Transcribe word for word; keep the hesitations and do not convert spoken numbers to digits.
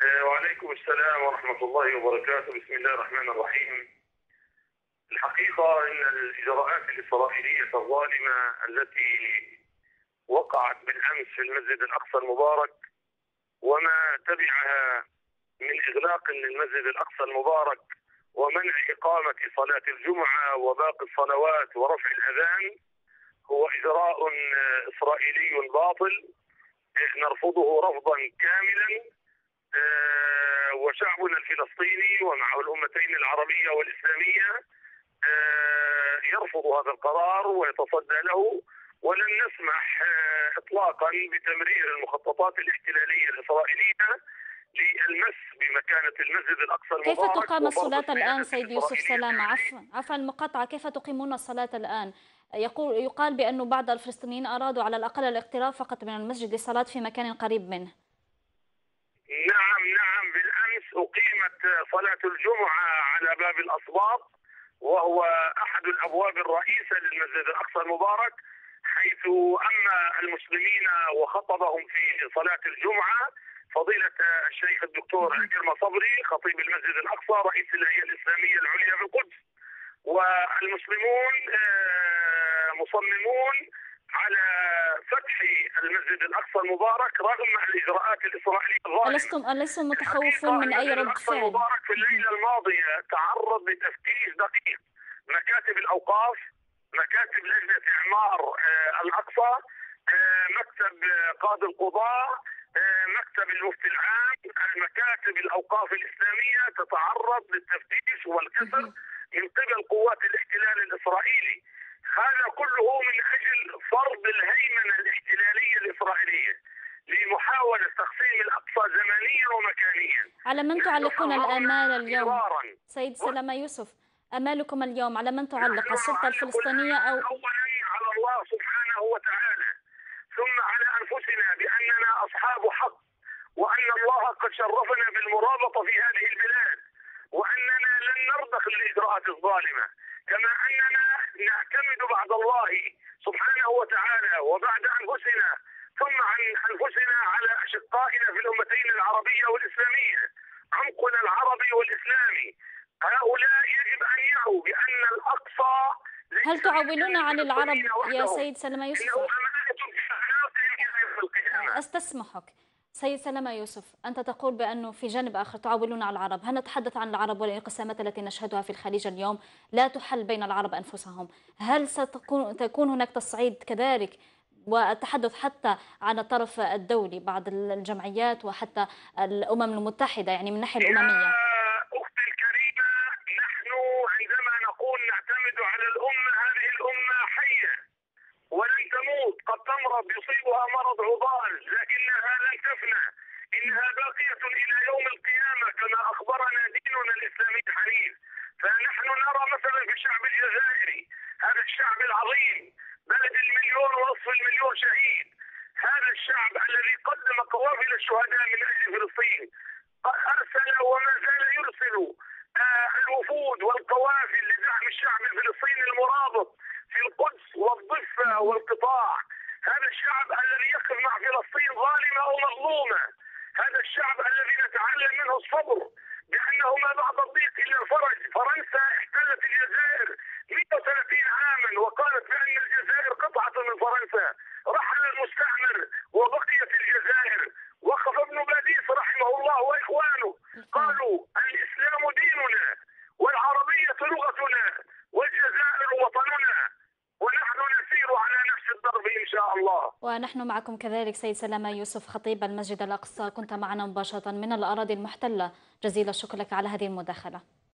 آه، وعليكم السلام ورحمة الله وبركاته. بسم الله الرحمن الرحيم. الحقيقة أن الإجراءات الإسرائيلية الظالمة التي وقعت بالأمس في المسجد الأقصى المبارك وما تبعها من إغلاق للمسجد الأقصى المبارك ومنع إقامة صلاة الجمعة وباقي الصلوات ورفع الأذان هو إجراء إسرائيلي باطل نرفضه رفضا كاملا. آه، وشعبنا الفلسطيني ومعه الأمتين العربية والإسلامية آه، يرفض هذا القرار ويتصدى له، ولن نسمح آه، إطلاقا بتمرير المخططات الاحتلالية الإسرائيلية للمس بمكانة المسجد الأقصى كيف المبارك تقام وفرض الصلاة الآن السيادة سيد يوسف الإسرائيلية سلامة؟ عليه. عفوا عفوا المقاطعة، كيف تقيمون الصلاة الآن؟ يقول يقال بأن بعض الفلسطينيين أرادوا على الأقل الاقتراب فقط من المسجد للصلاة في مكان قريب منه. نعم نعم بالأمس أقيمت صلاة الجمعة على باب الأصباط، وهو أحد الأبواب الرئيسة للمسجد الأقصى المبارك، حيث أما المسلمين وخطبهم في صلاة الجمعة فضيلة الشيخ الدكتور عكرمة صبري خطيب المسجد الأقصى رئيس الهيئة الإسلامية العليا بالقدس، والمسلمون آه، مصممون على فتح المسجد الأقصى المبارك رغم الإجراءات الإسرائيلية الظالمة. ألستم ألستم متخوفون الحقيقة من أي المسجد رد الأقصى فعل؟ المبارك في الليلة الماضية تعرض لتفتيش دقيق. مكاتب الأوقاف، مكاتب لجنة إعمار آه، الأقصى، آه، مكتب آه، قاضي القضاء، آه، مكتب المفتي العام، المكاتب الأوقاف الإسلامية تتعرض للتفتيش والكسر من قبل قوات الاحتلال الإسرائيلي. هذا كله من أجل فرض الهيمنة الاحتلالية الإسرائيلية لمحاولة تقسيم الأقصى زمنيا ومكانيا. على من نحن تعلقون الآمال حذرنا اليوم مرارا. سيد سلامة يوسف؟ آمالكم اليوم على من تعلق؟ نحن السلطة نعلق الفلسطينية الآن أو أولا على الله سبحانه وتعالى، ثم على أنفسنا بأننا أصحاب حق، وأن الله قد شرفنا بالمرابطة في هذه البلاد، وأننا لن نرضخ للإجراءات الظالمة، كما أننا نعتمد بعد الله سبحانه وتعالى وبعد أنفسنا ثم عن أنفسنا على أشقائنا في الأمتين العربية والإسلامية. عمقنا العربي والإسلامي هؤلاء يجب أن يعوا بأن الأقصى هل تعولون عن العرب يا وحدهم، سيد سلامة يوسف؟ إنه أمانة في أعناقهم إلى يوم القيامة. أستسمحك سيد سلامة يوسف، أنت تقول بأنه في جانب آخر تعولون على العرب. هل نتحدث عن العرب والانقسامات التي نشهدها في الخليج اليوم لا تحل بين العرب أنفسهم؟ هل ستكون تكون هناك تصعيد كذلك والتحدث حتى عن الطرف الدولي بعض الجمعيات وحتى الأمم المتحدة، يعني من الناحية الأممية؟ يا أختي الكريمة، نحن عندما نقول نعتمد على الأمة، هذه الأمة حية ولن تموت، قد تمرض يصيبها مرض عضال لكنها لن تفنى، إنها باقية إلى يوم القيامة كما أخبرنا ديننا الإسلامي الحنيف. فنحن نرى مثلا في الشعب الجزائري، هذا الشعب العظيم بلد المليون ونصف المليون شهيد، هذا الشعب الذي قدم قوافل الشهداء من أجل فلسطين، أرسل وما زال يرسل آه الوفود والقوافل لدعم الشعب الفلسطيني المرابط في القدس والضفة والقطاع. هذا الشعب الذي يقف مع فلسطين ظالمة أو مظلومة، هذا الشعب الذي نتعلم منه الصبر، بأنه ما بعد الضيق إلا الفرج. فرنسا احتلت الجزائر مئة وثلاثين عاما وقالت بأن الجزائر قطعة من فرنسا، رحل المستعمر وبقيت الجزائر. وقف ابن باديس رحمه الله وإخوانه قالوا الإسلام ديننا والعربية لغتنا والجزائر وطننا، ونحن نسير على نفس الدرب إن شاء الله. ونحن معكم كذلك سيد سلامة يوسف خطيب المسجد الأقصى، كنت معنا مباشرة من الأراضي المحتلة. جزيل الشكر لك على هذه المداخلة.